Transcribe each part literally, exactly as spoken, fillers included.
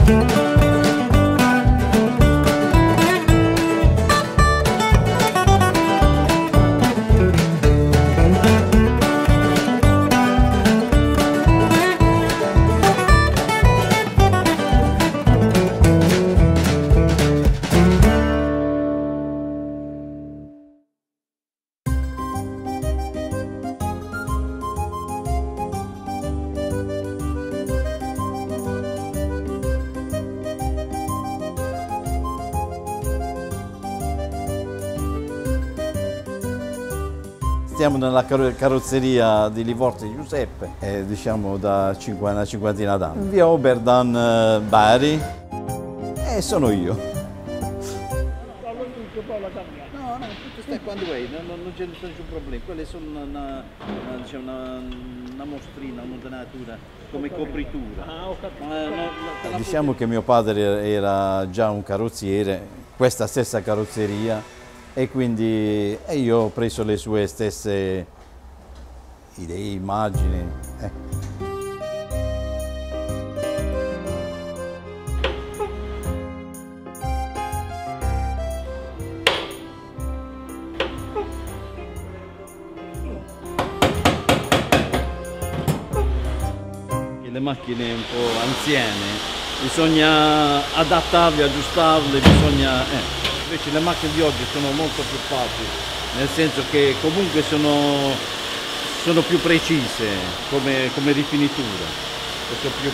Stiamo nella carrozzeria di Livorno Giuseppe, eh, diciamo da una cinquantina d'anni. Via Oberdan Bari e sono io. No, no, tutto sta quando vuoi, non, non c'è nessun problema. Quelle sono una, una, diciamo, una, una mostrina, un'un'atura come copritura. Ma, no, diciamo che mio padre era già un carrozziere, questa stessa carrozzeria. E quindi e io ho preso le sue stesse idee, immagini. Eh. Le macchine un po' anziane, bisogna adattarle, aggiustarle, bisogna... Eh. Invece le macchine di oggi sono molto più facili, nel senso che comunque sono, sono più precise come, come rifinitura, sono più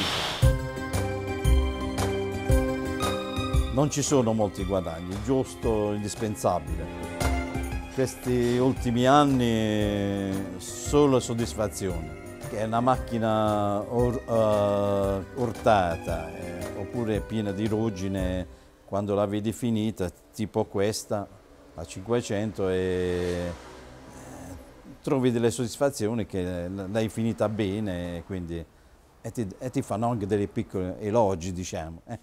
precise. Non ci sono molti guadagni, giusto, indispensabile. Questi ultimi anni solo soddisfazione, che è una macchina or, uh, urtata eh, oppure piena di ruggine. Quando la vedi finita, tipo questa, a cinquecento, e eh, trovi delle soddisfazioni che l'hai finita bene e, quindi, e, ti, e ti fanno anche dei piccoli elogi, diciamo. Eh.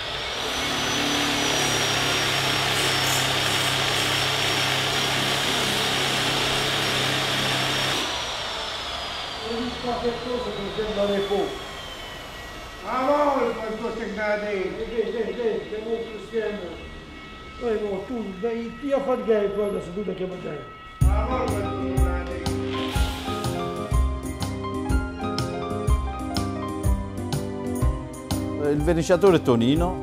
Qualche cosa che sembra le poche. Ah, no, quanto sei grande! Vedi, vedi, vedi, che molto schiena. Poi, no, tu, io fai che poi la seduta che mi dai. Ah, no, quanto sei grande! Il verniciatore Tonino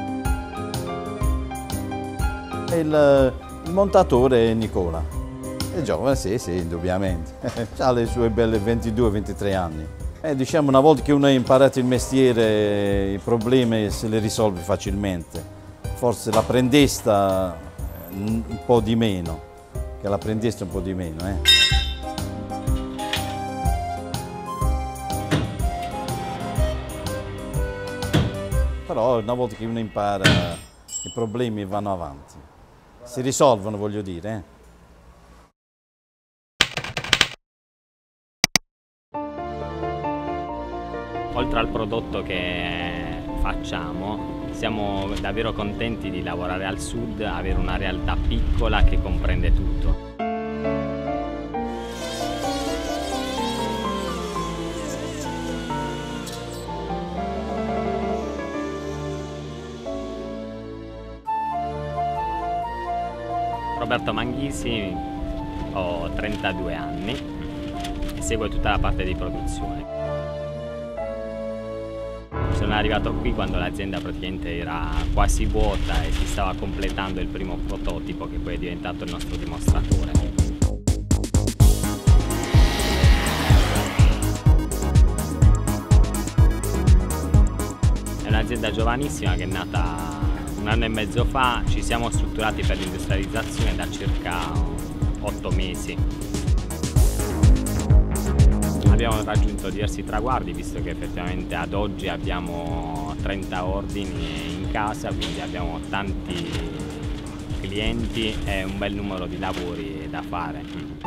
e il, il montatore Nicola. È giovane, sì, sì, indubbiamente. Ha le sue belle ventidue ventitré anni. Eh, diciamo, una volta che uno ha imparato il mestiere, i problemi se li risolve facilmente. Forse l'apprendista un po' di meno, che l'apprendista un po' di meno. Eh. Però una volta che uno impara, i problemi vanno avanti. Si risolvono, voglio dire. Eh. Oltre al prodotto che facciamo, siamo davvero contenti di lavorare al sud, avere una realtà piccola che comprende tutto. Roberto Manghisi, ho trentadue anni e seguo tutta la parte di produzione. Sono arrivato qui quando l'azienda praticamente era quasi vuota e si stava completando il primo prototipo che poi è diventato il nostro dimostratore. È un'azienda giovanissima che è nata un anno e mezzo fa, ci siamo strutturati per l'industrializzazione da circa otto mesi. Abbiamo raggiunto diversi traguardi, visto che effettivamente ad oggi abbiamo trenta ordini in casa, quindi abbiamo tanti clienti e un bel numero di lavori da fare.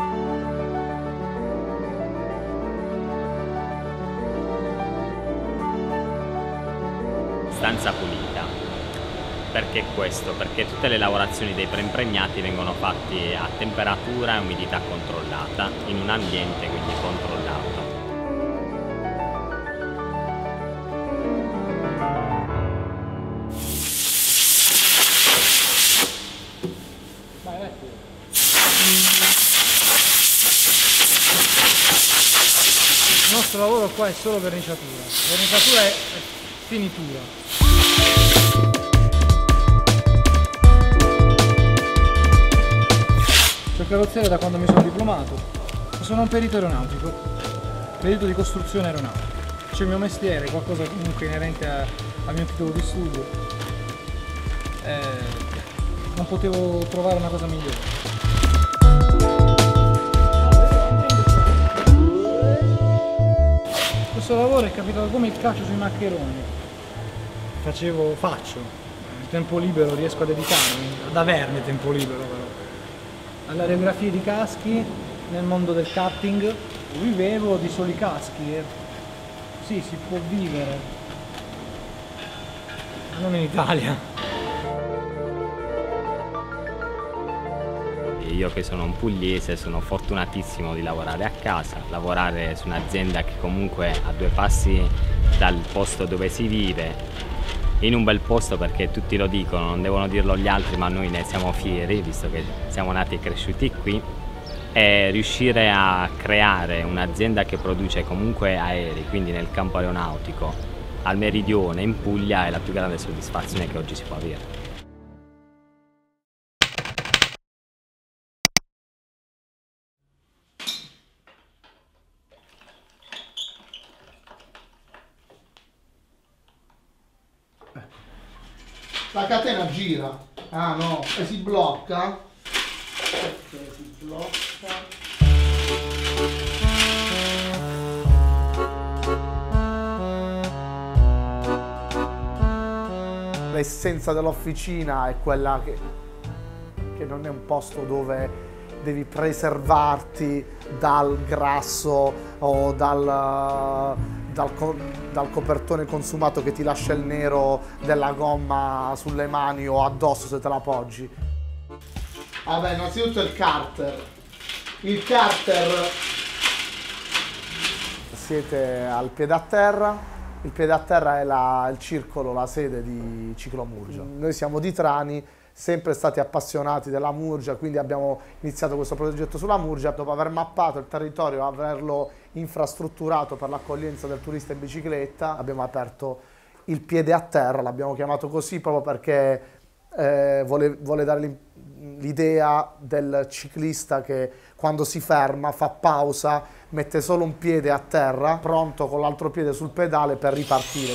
Stanza pulita. Perché questo? Perché tutte le lavorazioni dei preimpregnati vengono fatte a temperatura e umidità controllata, in un ambiente quindi controllato. Il nostro lavoro qua è solo verniciatura, verniciatura è finitura. Sono carrozziere da quando mi sono diplomato, sono un perito aeronautico, perito di costruzione aeronautica. C'è il mio mestiere, qualcosa comunque inerente a, al mio titolo di studio. Eh, non potevo trovare una cosa migliore. Questo lavoro è capitato come il calcio sui maccheroni. Facevo, faccio, il tempo libero riesco a dedicarmi, ad averne tempo libero però. Alle aerografie di caschi, nel mondo del karting, vivevo di soli caschi e sì, si può vivere, ma non in Italia. Io che sono un pugliese sono fortunatissimo di lavorare a casa, lavorare su un'azienda che comunque a due passi dal posto dove si vive, in un bel posto perché tutti lo dicono, non devono dirlo gli altri ma noi ne siamo fieri visto che siamo nati e cresciuti qui, e riuscire a creare un'azienda che produce comunque aerei, quindi nel campo aeronautico, al meridione in Puglia è la più grande soddisfazione che oggi si può avere. La catena gira, ah no, e si blocca, ok, si blocca. L'essenza dell'officina è quella che, che non è un posto dove devi preservarti dal grasso o dal... Dal, co dal copertone consumato che ti lascia il nero della gomma sulle mani o addosso se te la poggi. Vabbè, innanzitutto il carter. Il carter, siete al piede a terra, il piede a terra è la, il circolo, la sede di Ciclomurgia. Noi siamo di Trani, sempre stati appassionati della Murgia, quindi abbiamo iniziato questo progetto sulla Murgia. Dopo aver mappato il territorio, averlo infrastrutturato per l'accoglienza del turista in bicicletta, abbiamo aperto il piede a terra, l'abbiamo chiamato così proprio perché eh, vuole, vuole dare l'idea del ciclista che quando si ferma, fa pausa, mette solo un piede a terra, pronto con l'altro piede sul pedale per ripartire.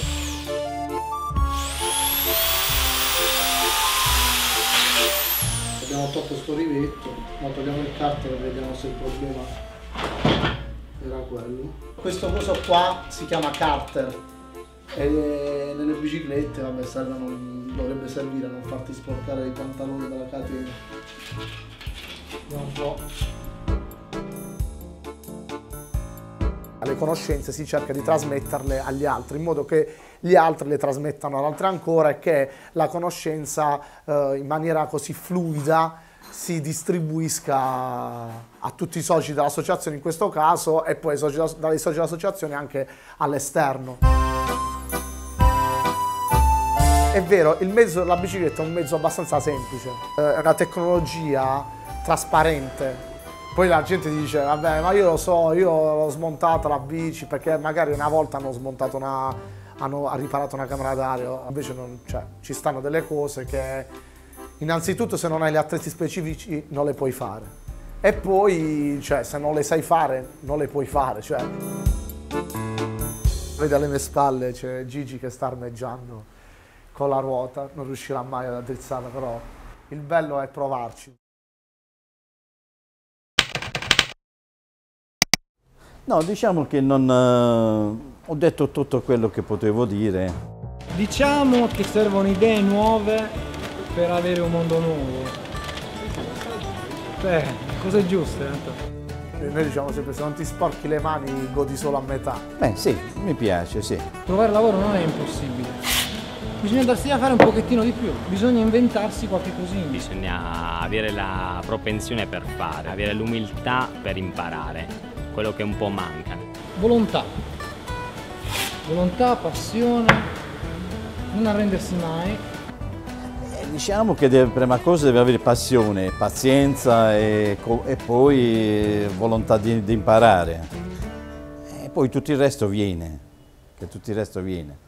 Abbiamo tolto sto rivetto, ma togliamo il carter e vediamo se il problema era quello. Questo coso qua si chiama carter e nelle biciclette vabbè, servono, dovrebbe servire a non farti sporcare i pantaloni dalla catena. Vediamo un po'. Le conoscenze si cerca di trasmetterle agli altri in modo che gli altri le trasmettano ad altri ancora e che la conoscenza eh, in maniera così fluida si distribuisca a tutti i soci dell'associazione in questo caso e poi soci, dai soci dell'associazione anche all'esterno. È vero, il mezzo della bicicletta è un mezzo abbastanza semplice, è una tecnologia trasparente. Poi la gente dice, vabbè, ma io lo so, io l'ho smontata la bici perché magari una volta hanno smontato una, hanno riparato una camera d'aria, invece non, cioè, ci stanno delle cose che innanzitutto se non hai gli attrezzi specifici non le puoi fare e poi cioè, se non le sai fare non le puoi fare. Cioè. Vedi alle mie spalle c'è Gigi che sta armeggiando con la ruota, non riuscirà mai ad addrizzarla, però il bello è provarci. No, diciamo che non uh, ho detto tutto quello che potevo dire. Diciamo che servono idee nuove per avere un mondo nuovo. Beh, cose giuste. Eh? Noi diciamo sempre, se non ti sporchi le mani godi solo a metà. Beh sì, mi piace, sì. Trovare lavoro non è impossibile. Bisogna darsi a fare un pochettino di più, bisogna inventarsi qualche cosina. Bisogna avere la propensione per fare, avere l'umiltà per imparare. Quello che un po' manca. Volontà, volontà, passione, non arrendersi mai. Eh, diciamo che deve, prima cosa deve avere passione, pazienza e, e poi volontà di, di imparare. E poi tutto il resto viene, che tutto il resto viene.